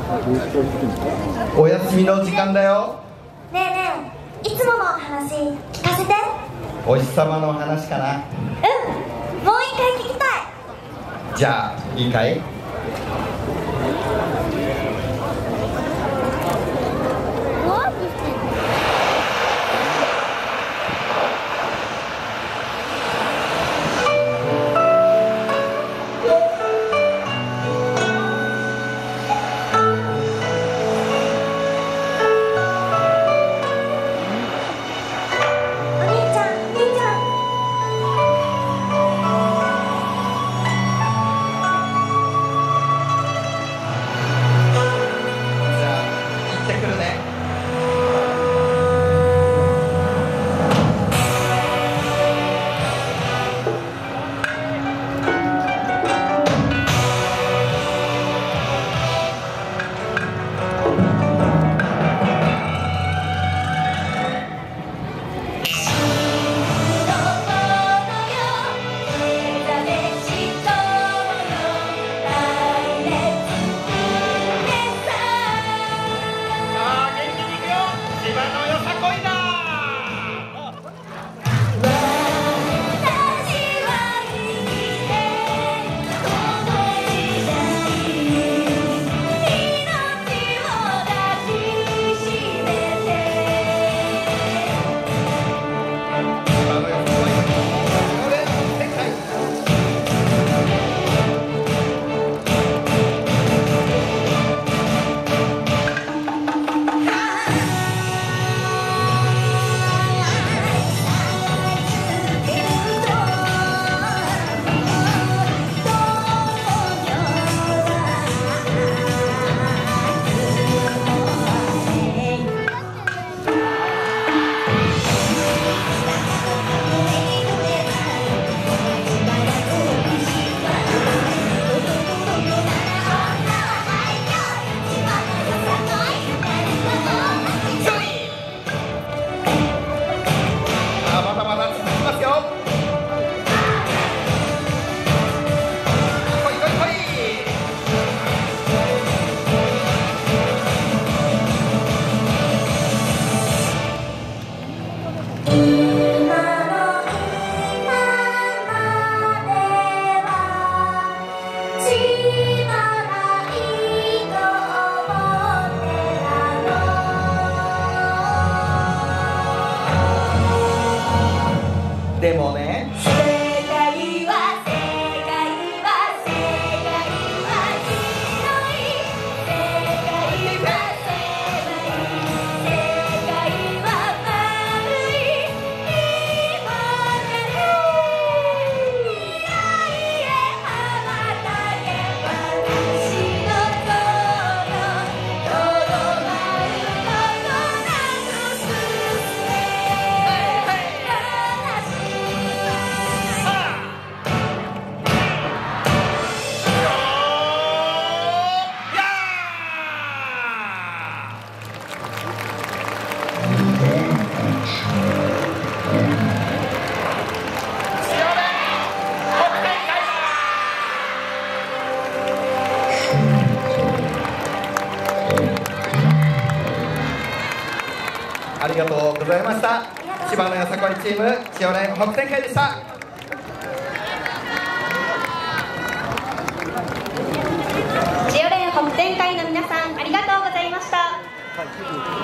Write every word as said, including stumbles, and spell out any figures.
お休みの時間だよ。 ねえねえ、いつもの話聞かせて。 お日様の話かな。 うん、もう一回聞きたい。 じゃあいいかい。でもね、 正解は正解は正解は白い、正解は正解、正解は丸い、今なる未来へ羽ばたけ私の心とどまることなく進めありがとうございました。千葉のよさこいチーム千代連北展開でした。 千代連北展開の皆さん、ありがとうございました。